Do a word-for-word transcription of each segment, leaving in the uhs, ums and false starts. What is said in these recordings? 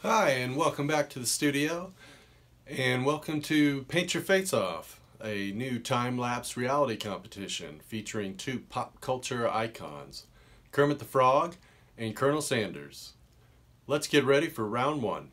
Hi, and welcome back to the studio, and welcome to Paint Your Face Off, a new time-lapse reality competition featuring two pop culture icons, Kermit the Frog and Colonel Sanders. Let's get ready for round one.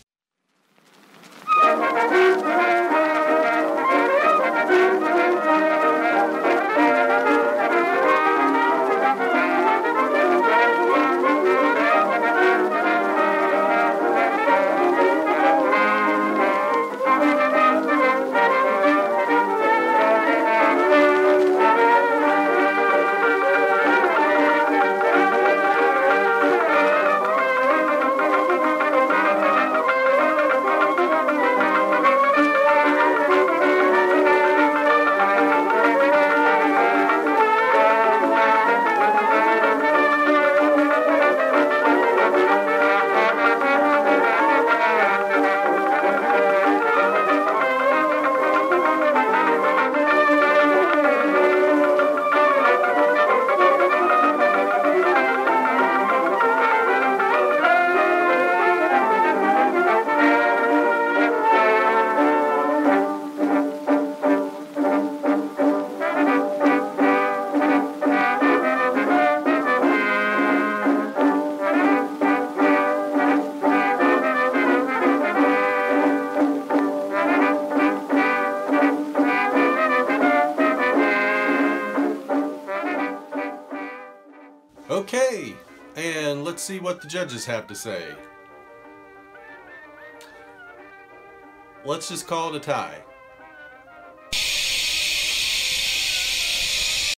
Okay, and let's see what the judges have to say. Let's just call it a tie.